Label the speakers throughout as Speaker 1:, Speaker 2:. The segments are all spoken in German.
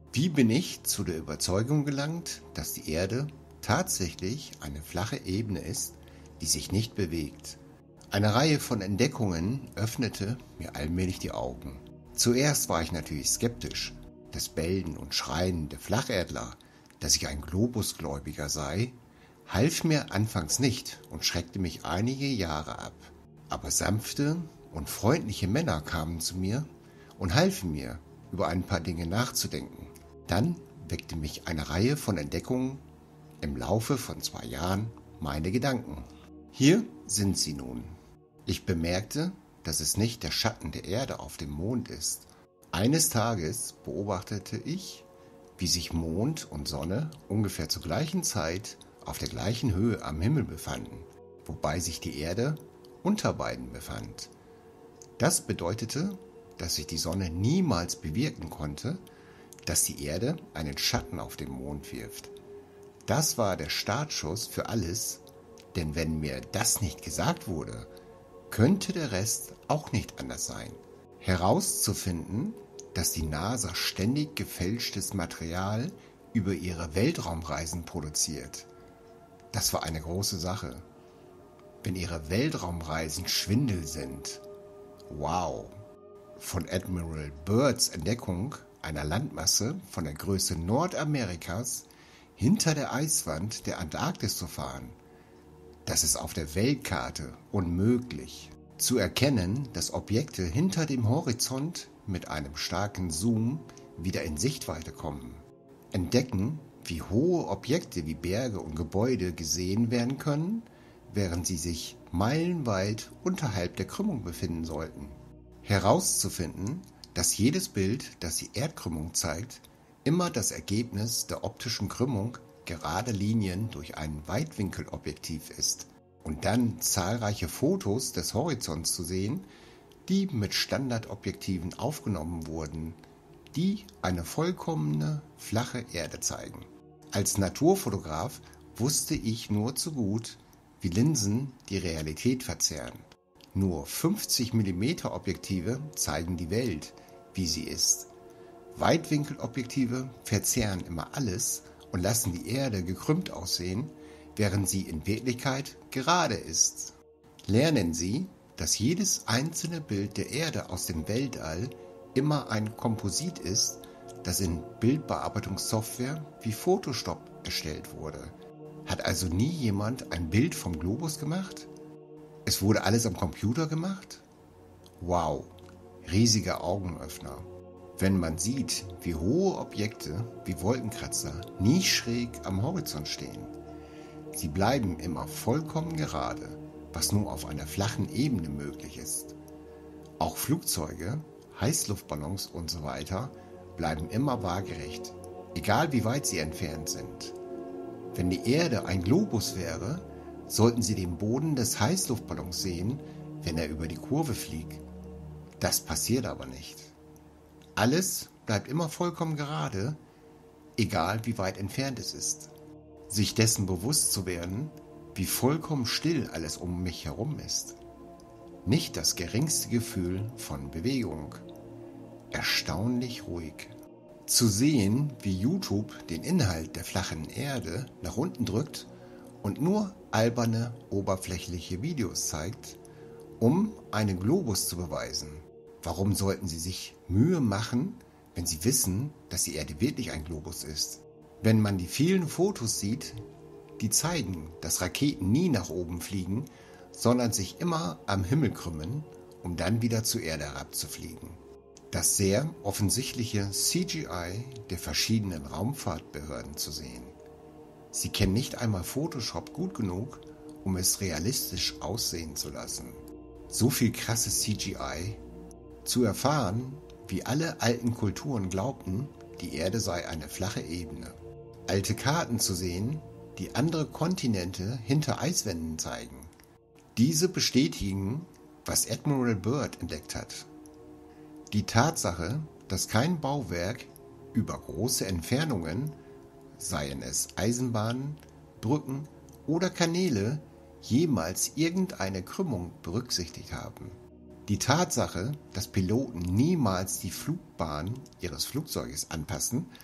Speaker 1: Wie bin ich zu der Überzeugung gelangt, dass die Erde tatsächlich eine flache Ebene ist, die sich nicht bewegt? Eine Reihe von Entdeckungen öffnete mir allmählich die Augen. Zuerst war ich natürlich skeptisch. Das Bellen und Schreien der Flacherdler, dass ich ein Globusgläubiger sei, half mir anfangs nicht und schreckte mich einige Jahre ab. Aber sanfte und freundliche Männer kamen zu mir und halfen mir, über ein paar Dinge nachzudenken. Dann weckte mich eine Reihe von Entdeckungen im Laufe von 2 Jahren meine Gedanken. Hier sind sie nun. Ich bemerkte, dass es nicht der Schatten der Erde auf dem Mond ist. Eines Tages beobachtete ich, wie sich Mond und Sonne ungefähr zur gleichen Zeit auf der gleichen Höhe am Himmel befanden, wobei sich die Erde unter beiden befand. Das bedeutete, dass sich die Sonne niemals bewirken konnte, dass die Erde einen Schatten auf den Mond wirft. Das war der Startschuss für alles, denn wenn mir das nicht gesagt wurde, könnte der Rest auch nicht anders sein. Herauszufinden, dass die NASA ständig gefälschtes Material über ihre Weltraumreisen produziert, das war eine große Sache. Wenn ihre Weltraumreisen Schwindel sind, wow! Von Admiral Byrds Entdeckung einer Landmasse von der Größe Nordamerikas hinter der Eiswand der Antarktis zu fahren, das ist auf der Weltkarte unmöglich. Zu erkennen, dass Objekte hinter dem Horizont mit einem starken Zoom wieder in Sichtweite kommen. Entdecken, wie hohe Objekte wie Berge und Gebäude gesehen werden können, während sie sich meilenweit unterhalb der Krümmung befinden sollten. Herauszufinden, dass jedes Bild, das die Erdkrümmung zeigt, immer das Ergebnis der optischen Krümmung gerade Linien durch ein Weitwinkelobjektiv ist. Und dann zahlreiche Fotos des Horizonts zu sehen, die mit Standardobjektiven aufgenommen wurden, die eine vollkommene flache Erde zeigen. Als Naturfotograf wusste ich nur zu gut, wie Linsen die Realität verzerren. Nur 50 mm Objektive zeigen die Welt, wie sie ist. Weitwinkelobjektive verzerren immer alles und lassen die Erde gekrümmt aussehen, während sie in Wirklichkeit gerade ist. Lernen Sie, dass jedes einzelne Bild der Erde aus dem Weltall immer ein Komposit ist, das in Bildbearbeitungssoftware wie Photoshop erstellt wurde. Hat also nie jemand ein Bild vom Globus gemacht? Es wurde alles am Computer gemacht? Wow, riesiger Augenöffner. Wenn man sieht, wie hohe Objekte wie Wolkenkratzer nie schräg am Horizont stehen. Sie bleiben immer vollkommen gerade, was nur auf einer flachen Ebene möglich ist. Auch Flugzeuge, Heißluftballons usw. bleiben immer waagerecht, egal wie weit sie entfernt sind. Wenn die Erde ein Globus wäre, sollten Sie den Boden des Heißluftballons sehen, wenn er über die Kurve fliegt. Das passiert aber nicht. Alles bleibt immer vollkommen gerade, egal wie weit entfernt es ist. Sich dessen bewusst zu werden, wie vollkommen still alles um mich herum ist. Nicht das geringste Gefühl von Bewegung. Erstaunlich ruhig. Zu sehen, wie YouTube den Inhalt der flachen Erde nach unten drückt und nur alberne, oberflächliche Videos zeigt, um einen Globus zu beweisen. Warum sollten sie sich Mühe machen, wenn sie wissen, dass die Erde wirklich ein Globus ist? Wenn man die vielen Fotos sieht, die zeigen, dass Raketen nie nach oben fliegen, sondern sich immer am Himmel krümmen, um dann wieder zur Erde herabzufliegen. Das sehr offensichtliche CGI der verschiedenen Raumfahrtbehörden zu sehen. Sie kennen nicht einmal Photoshop gut genug, um es realistisch aussehen zu lassen. So viel krasses CGI. Zu erfahren, wie alle alten Kulturen glaubten, die Erde sei eine flache Ebene. Alte Karten zu sehen, die andere Kontinente hinter Eiswänden zeigen. Diese bestätigen, was Admiral Byrd entdeckt hat. Die Tatsache, dass kein Bauwerk über große Entfernungen, seien es Eisenbahnen, Brücken oder Kanäle, jemals irgendeine Krümmung berücksichtigt haben. Die Tatsache, dass Piloten niemals die Flugbahn ihres Flugzeuges anpassen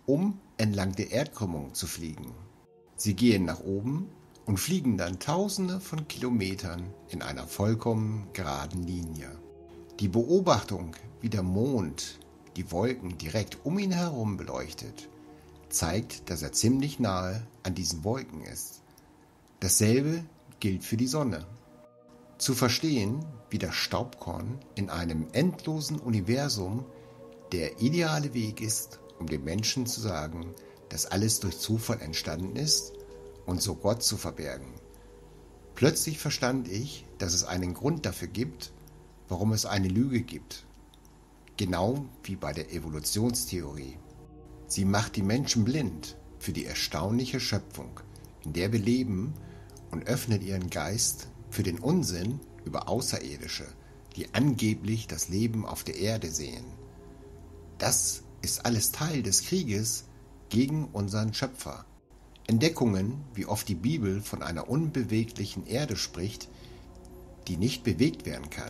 Speaker 1: um entlang der Erdkrümmung zu fliegen. Sie gehen nach oben und fliegen dann Tausende von Kilometern in einer vollkommen geraden Linie. Die Beobachtung, wie der Mond die Wolken direkt um ihn herum beleuchtet, zeigt, dass er ziemlich nahe an diesen Wolken ist. Dasselbe gilt für die Sonne. Zu verstehen, wie das Staubkorn in einem endlosen Universum der ideale Weg ist, um den Menschen zu sagen, dass alles durch Zufall entstanden ist und so Gott zu verbergen. Plötzlich verstand ich, dass es einen Grund dafür gibt, warum es eine Lüge gibt. Genau wie bei der Evolutionstheorie. Sie macht die Menschen blind für die erstaunliche Schöpfung, in der wir leben, und öffnet ihren Geist für den Unsinn über Außerirdische, die angeblich das Leben auf der Erde sehen. Das ist alles Teil des Krieges gegen unseren Schöpfer. Entdeckungen, wie oft die Bibel von einer unbeweglichen Erde spricht, die nicht bewegt werden kann.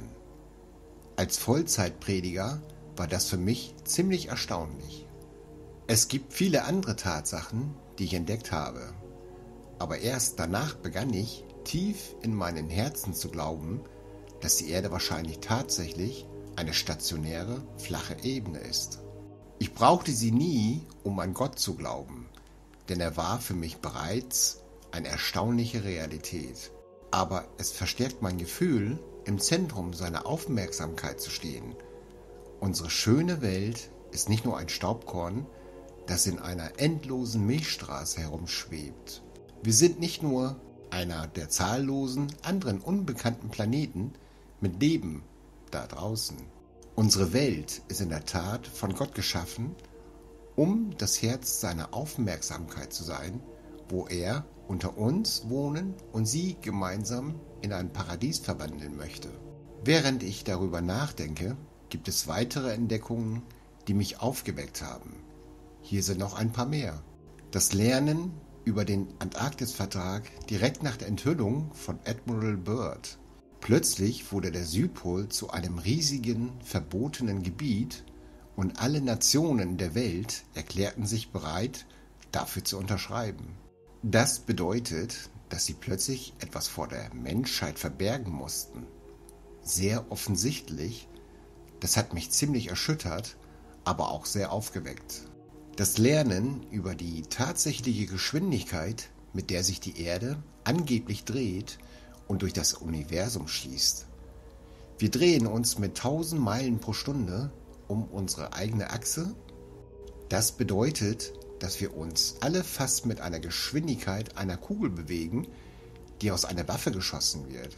Speaker 1: Als Vollzeitprediger war das für mich ziemlich erstaunlich. Es gibt viele andere Tatsachen, die ich entdeckt habe. Aber erst danach begann ich, tief in meinem Herzen zu glauben, dass die Erde wahrscheinlich tatsächlich eine stationäre, flache Ebene ist. Ich brauchte sie nie, um an Gott zu glauben, denn er war für mich bereits eine erstaunliche Realität. Aber es verstärkt mein Gefühl, im Zentrum seiner Aufmerksamkeit zu stehen. Unsere schöne Welt ist nicht nur ein Staubkorn, das in einer endlosen Milchstraße herumschwebt. Wir sind nicht nur einer der zahllosen anderen unbekannten Planeten mit Leben da draußen. Unsere Welt ist in der Tat von Gott geschaffen, um das Herz seiner Aufmerksamkeit zu sein, wo er unter uns wohnen und sie gemeinsam in ein Paradies verwandeln möchte. Während ich darüber nachdenke, gibt es weitere Entdeckungen, die mich aufgeweckt haben. Hier sind noch ein paar mehr. Das Lernen über den Antarktisvertrag direkt nach der Enthüllung von Admiral Byrd. Plötzlich wurde der Südpol zu einem riesigen, verbotenen Gebiet und alle Nationen der Welt erklärten sich bereit, dafür zu unterschreiben. Das bedeutet, dass sie plötzlich etwas vor der Menschheit verbergen mussten. Sehr offensichtlich, das hat mich ziemlich erschüttert, aber auch sehr aufgeweckt. Das Lernen über die tatsächliche Geschwindigkeit, mit der sich die Erde angeblich dreht und durch das Universum schießt. Wir drehen uns mit 1000 Meilen pro Stunde um unsere eigene Achse. Das bedeutet, dass wir uns alle fast mit einer Geschwindigkeit einer Kugel bewegen, die aus einer Waffe geschossen wird.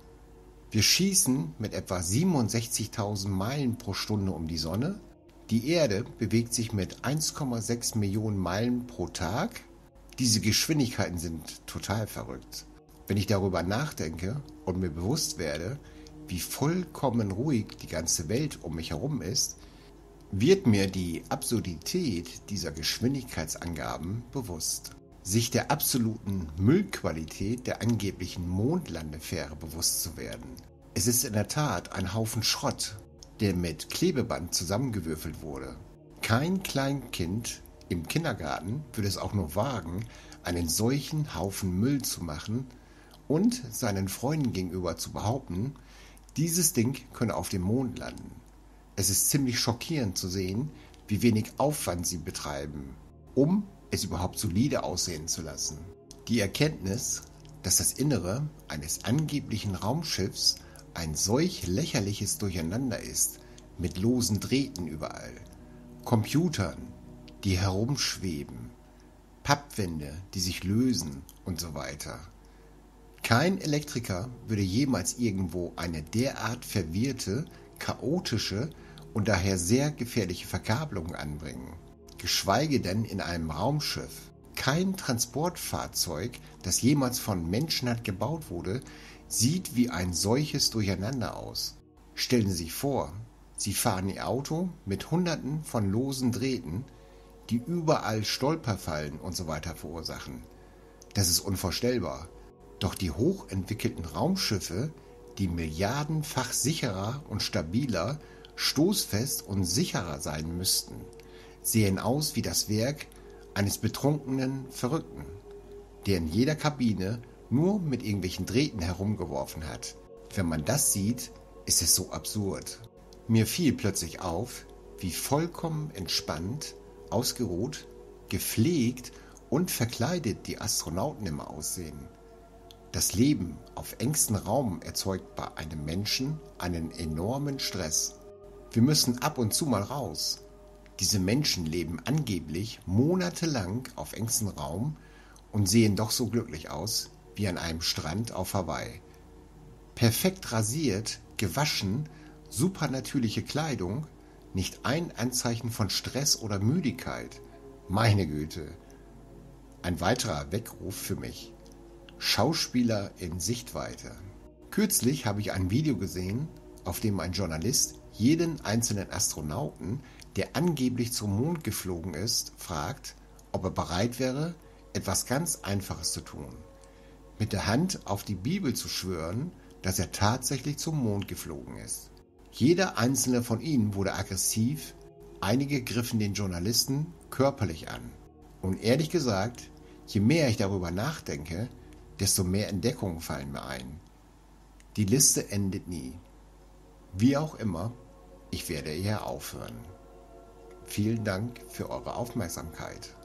Speaker 1: Wir schießen mit etwa 67.000 Meilen pro Stunde um die Sonne. Die Erde bewegt sich mit 1,6 Millionen Meilen pro Tag. Diese Geschwindigkeiten sind total verrückt. Wenn ich darüber nachdenke und mir bewusst werde, wie vollkommen ruhig die ganze Welt um mich herum ist, wird mir die Absurdität dieser Geschwindigkeitsangaben bewusst. Sich der absoluten Müllqualität der angeblichen Mondlandefähre bewusst zu werden. Es ist in der Tat ein Haufen Schrott, der mit Klebeband zusammengewürfelt wurde. Kein Kleinkind im Kindergarten würde es auch nur wagen, einen solchen Haufen Müll zu machen und seinen Freunden gegenüber zu behaupten, dieses Ding könne auf dem Mond landen. Es ist ziemlich schockierend zu sehen, wie wenig Aufwand sie betreiben, um es überhaupt solide aussehen zu lassen. Die Erkenntnis, dass das Innere eines angeblichen Raumschiffs ein solch lächerliches Durcheinander ist, mit losen Drähten überall, Computern, die herumschweben, Pappwände, die sich lösen und so weiter. Kein Elektriker würde jemals irgendwo eine derart verwirrte, chaotische und daher sehr gefährliche Verkabelung anbringen. Geschweige denn in einem Raumschiff. Kein Transportfahrzeug, das jemals von Menschenhand gebaut wurde, sieht wie ein solches Durcheinander aus. Stellen Sie sich vor, Sie fahren Ihr Auto mit Hunderten von losen Drähten, die überall Stolperfallen und so weiter verursachen. Das ist unvorstellbar. Doch die hochentwickelten Raumschiffe, die milliardenfach sicherer und stabiler, stoßfest und sicherer sein müssten, sehen aus wie das Werk eines betrunkenen Verrückten, der in jeder Kabine nur mit irgendwelchen Drähten herumgeworfen hat. Wenn man das sieht, ist es so absurd. Mir fiel plötzlich auf, wie vollkommen entspannt, ausgeruht, gepflegt und verkleidet die Astronauten immer aussehen. Das Leben auf engstem Raum erzeugt bei einem Menschen einen enormen Stress. Wir müssen ab und zu mal raus. Diese Menschen leben angeblich monatelang auf engstem Raum und sehen doch so glücklich aus wie an einem Strand auf Hawaii. Perfekt rasiert, gewaschen, supernatürliche Kleidung, nicht ein Anzeichen von Stress oder Müdigkeit. Meine Güte. Ein weiterer Weckruf für mich. Schauspieler in Sichtweite. Kürzlich habe ich ein Video gesehen, auf dem ein Journalist jeden einzelnen Astronauten, der angeblich zum Mond geflogen ist, fragt, ob er bereit wäre, etwas ganz Einfaches zu tun. Mit der Hand auf die Bibel zu schwören, dass er tatsächlich zum Mond geflogen ist. Jeder einzelne von ihnen wurde aggressiv, einige griffen den Journalisten körperlich an. Und ehrlich gesagt, je mehr ich darüber nachdenke, desto mehr Entdeckungen fallen mir ein. Die Liste endet nie. Wie auch immer, ich werde eher aufhören. Vielen Dank für eure Aufmerksamkeit.